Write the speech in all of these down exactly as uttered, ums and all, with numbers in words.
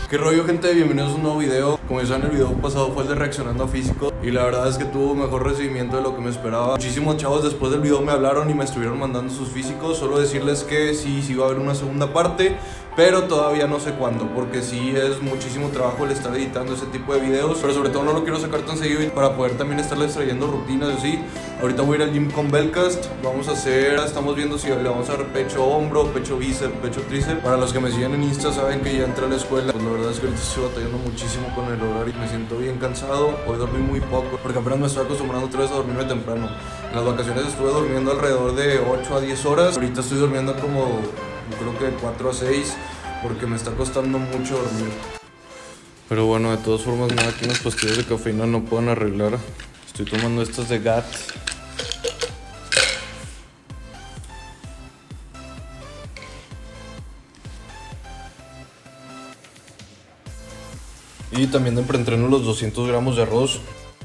¿Qué rollo, gente? Bienvenidos a un nuevo video. Como ya saben, el video pasado fue el de reaccionando a físico y la verdad es que tuvo mejor recibimiento de lo que me esperaba. Muchísimos chavos después del video me hablaron y me estuvieron mandando sus físicos. Solo decirles que sí, sí va a haber una segunda parte, pero todavía no sé cuándo, porque sí es muchísimo trabajo el estar editando ese tipo de videos, pero sobre todo no lo quiero sacar tan seguido para poder también estarles trayendo rutinas y así. Ahorita voy a ir al gym con Belcast, vamos a hacer, estamos viendo si le vamos a dar pecho hombro, pecho bíceps, pecho tríceps. Para los que me siguen en Insta saben que ya entré a la escuela, pues la verdad es que ahorita estoy batallando muchísimo con el horario y me siento bien cansado. Hoy dormí muy poco, porque apenas me estoy acostumbrando otra vez a dormirme temprano. En las vacaciones estuve durmiendo alrededor de ocho a diez horas, ahorita estoy durmiendo como, creo que de cuatro a seis, porque me está costando mucho dormir. Pero bueno, de todas formas, nada que unas pastillas de cafeína no puedan arreglar. Estoy tomando estas de G A T. Y también de preentreno los doscientos gramos de arroz.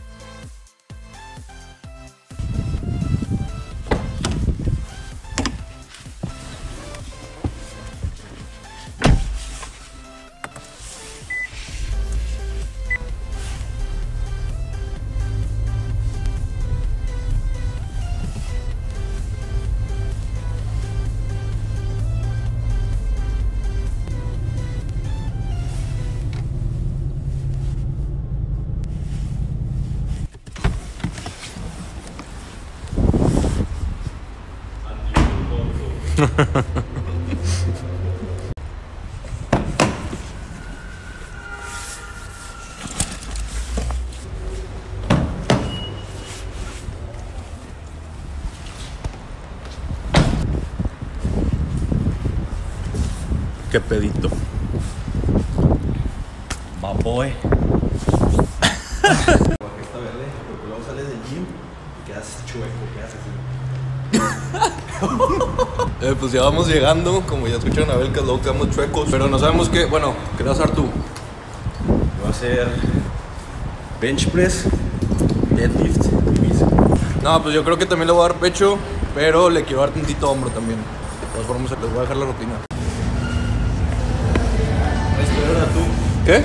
Qué pedito. Va boy. Esta verde, porque luego sales del gym y quedas chueco, quedas así. eh, pues ya vamos llegando, como ya escucharon a Belcast, luego quedamos chuecos. Pero no sabemos qué, bueno, ¿qué vas a hacer tú? Voy a hacer bench press, deadlift y bíceps. No, pues yo creo que también le voy a dar pecho, pero le quiero dar tantito hombro también. De todas formas, les voy a dejar la rutina. ¿Verdad tú? ¿Qué?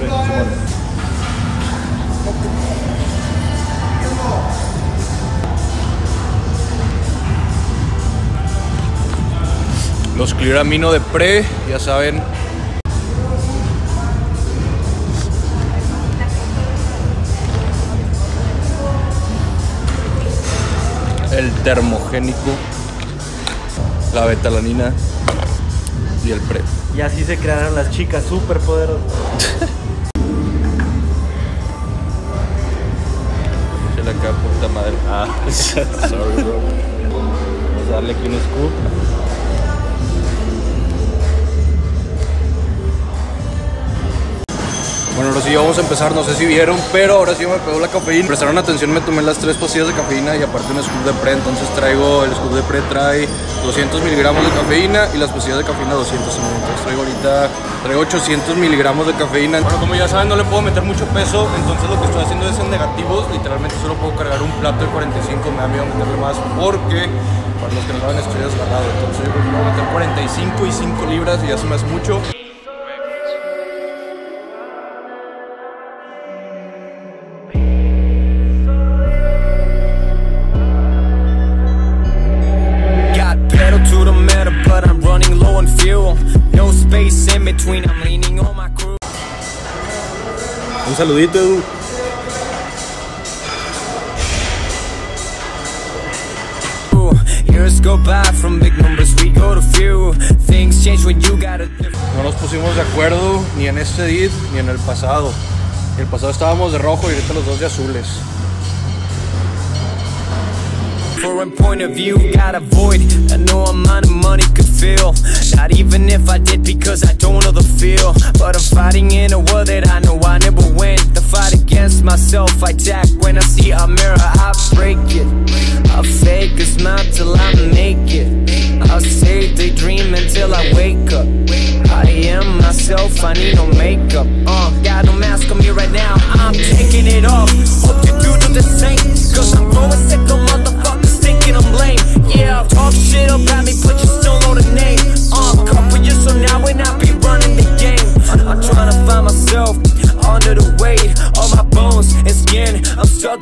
Los Clear Amino de pre, ya saben. El termogénico, la betalanina y el pre. Y así se crearon las chicas súper poderosas. Se la acá, puta madre. Ah, sorry, bro. Vamos a darle aquí un scoop. Bueno, ahora sí vamos a empezar, no sé si vieron, pero ahora sí me pegó la cafeína. Prestaron atención, me tomé las tres pastillas de cafeína y aparte un scoop de pre. Entonces traigo, el scoop de pre trae doscientos miligramos de cafeína y las pastillas de cafeína doscientos. Entonces traigo ahorita, traigo ochocientos miligramos de cafeína. Bueno, como ya saben, no le puedo meter mucho peso, entonces lo que estoy haciendo es en negativos. Literalmente solo puedo cargar un plato de cuarenta y cinco, me da miedo meterle más porque para los que no saben estoy desgarrado. Entonces yo creo que voy a meter cuarenta y cinco y cinco libras y ya se me hace mucho. Un saludito, Edu. No nos pusimos de acuerdo ni en este edit ni en el pasado. En el pasado estábamos de rojo y ahorita los dos de azules. Foreign point of view, got a void. I know amount of money could fill. Not even if I did, because I don't know the feel. But I'm fighting in a world that I know I never win. The fight against myself, I tap when I see a mirror, I break it. I'll fake a smile till I make it. I'll stay daydream until I wake up. I am myself, I need no makeup. Uh, got no mask on me right now, I'm taking it off. Hope you do do the same, cause I'm growing sick of motherfuckers thinking I'm lame. Yeah, talk shit about me, but you still know the name. Uh, couple years from now when I be running the game, I'm trying to find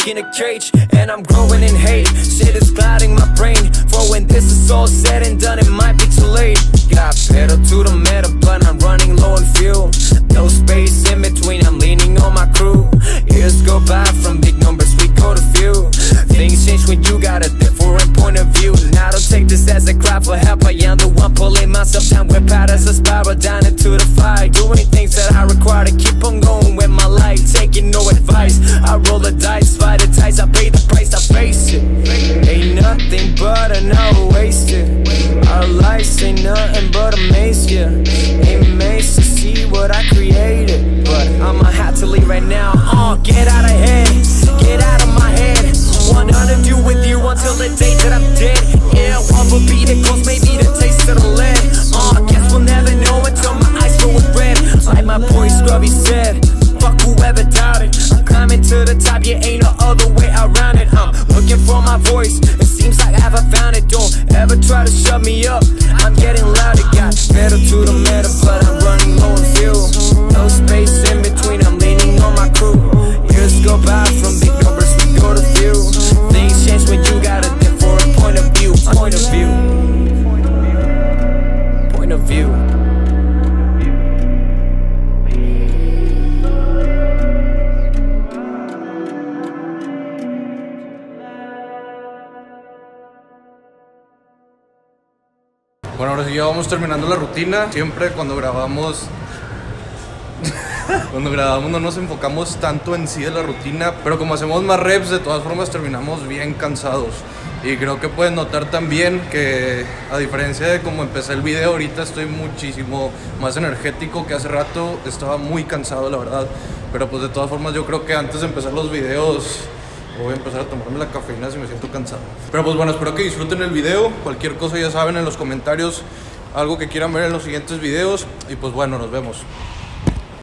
stuck in a cage, and I'm growing in hate. Shit is clouding my brain. For when this is all said and done, it might be too late. Got pedal to the metal, but I'm running low on fuel. No space in between, I'm leaning on my crew. Years go by, from big numbers we go to few. Things change when you got a different point of view. Now don't take this as a cry for help. I am the one pulling myself down. We're bad as a spiral down into the fire. Doing things that I require to keep on going with my life. Taking no advice, I roll the dice, fight the ties, I pay the price, I face it. Ain't nothing but an hour wasted. Our lives ain't nothing but a maze, yeah. Ain't amazed to see what I created, but I'ma have to leave right now. Oh, get out of here, get out of my head. Want nothing to do with you until the day that I'm dead. Yeah, one will be the close, maybe the taste of the lead. Oh, guess we'll never know until my eyes go red. Like my boy Scrubby said, fuck whoever doubted. I'm climbing to the top, yeah, ain't no other way around it. I'm looking for my voice, it seems like I haven't found it. Don't ever try to shut me up, I'm getting louder. Got pedal to the metal, but I'm running low on fuel. No space in between, I'm leaning on my crew. Years go by, from big numbers we go to few. Things change when you got a different point of view. Point of view. Point of view. Bueno, ahora sí ya vamos terminando la rutina. Siempre cuando grabamos Cuando grabamos no nos enfocamos tanto en sí de la rutina, pero como hacemos más reps, de todas formas terminamos bien cansados. Y creo que pueden notar también que, a diferencia de como empecé el video, ahorita estoy muchísimo más energético que hace rato. Estaba muy cansado, la verdad. Pero pues de todas formas yo creo que antes de empezar los videos voy a empezar a tomarme la cafeína si me siento cansado. Pero pues bueno, espero que disfruten el video. Cualquier cosa ya saben en los comentarios, algo que quieran ver en los siguientes videos. Y pues bueno, nos vemos.